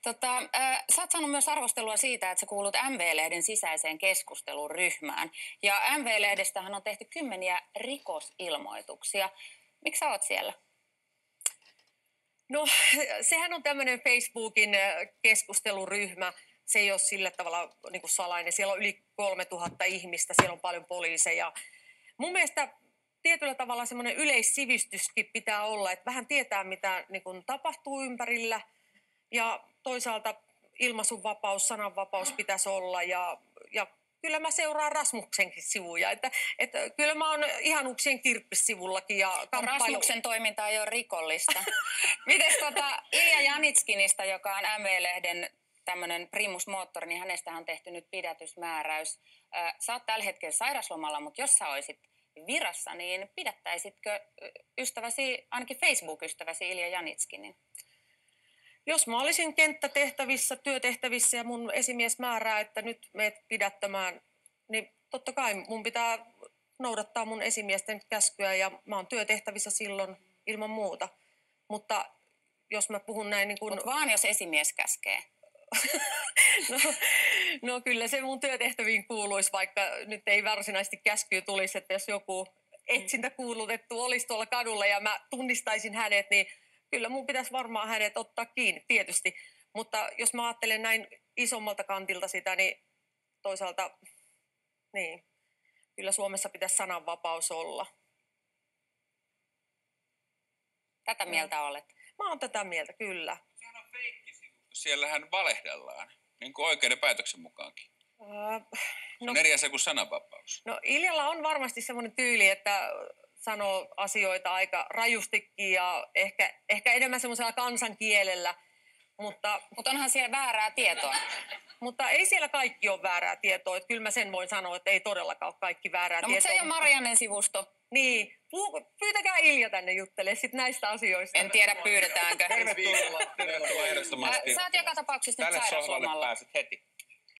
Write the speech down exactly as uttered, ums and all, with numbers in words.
Tota, äh, sä oot saanut myös arvostelua siitä, että sä kuulut M V-lehden sisäiseen keskusteluryhmään. Ja M V-lehdestähän on tehty kymmeniä rikosilmoituksia. Miksi sä oot siellä? No, sehän on tämmöinen Facebookin äh, keskusteluryhmä. Se ei ole sillä tavalla niin kuin salainen. Siellä on yli kolmetuhatta ihmistä, siellä on paljon poliiseja. Mun mielestä tietyllä tavalla semmoinen yleissivistyskin pitää olla, että vähän tietää, mitä niin kuin tapahtuu ympärillä. Ja toisaalta ilmaisunvapaus, sananvapaus pitäisi olla ja, ja kyllä mä seuraan Rasmuksenkin sivuja. Että, että kyllä mä oon ihanuuksien kirppissivullakin ja No, kamppailu... Rasmuksen toiminta ei ole rikollista. Mites tota Ilja Janitskinista, joka on M V-lehden tämmöinen primus motor, niin hänestä on tehty nyt pidätysmääräys. Äh, Sä oot tällä hetkellä sairaslomalla, mutta jos sä olisit virassa, niin pidättäisitkö ystäväsi, ainakin Facebook-ystäväsi Ilja Janitskinin? Jos mä olisin kenttätehtävissä, työtehtävissä ja mun esimies määrää, että nyt meet pidättämään, niin totta kai mun pitää noudattaa mun esimiesten käskyä ja mä oon työtehtävissä silloin ilman muuta. Mutta jos mä puhun näin niin kuin... Mut vaan jos esimies käskee. no, no kyllä se mun työtehtäviin kuuluisi, vaikka nyt ei varsinaisesti käskyä tulisi, että jos joku etsintäkuulutettu olisi tuolla kadulla ja mä tunnistaisin hänet, niin kyllä mun pitäisi varmaan hänet ottaa kiinni tietysti. Mutta jos mä ajattelen näin isommalta kantilta sitä, niin toisaalta niin, kyllä Suomessa pitäisi sananvapaus olla. Tätä mieltä olet. Mä oon tätä mieltä, kyllä. Sehän on feikkisivusto. Siellähän valehdellaan, niin kuin oikeuden päätöksen mukaankin. Öö, Se no, on eri asia kuin sananvapaus. no Iljalla on varmasti semmoinen tyyli, että sanoo asioita aika rajustikin ja ehkä, ehkä enemmän semmoisella kansankielellä, mutta, Mutta onhan siellä väärää tietoa. mutta ei siellä kaikki ole väärää tietoa. Että kyllä mä sen voin sanoa, että ei todellakaan ole kaikki väärää No, mutta tietoa. se ei ole Mariannen sivusto. Niin, Puhu, pyytäkää Ilja tänne juttelemaan sit näistä asioista. En tiedä pyydetäänkö. Tervetuloa. Tervetuloa Äh, ehdottomasti. Sä oot joka tapauksessa nyt Tälle sohvalle sairaslomalla. pääset heti.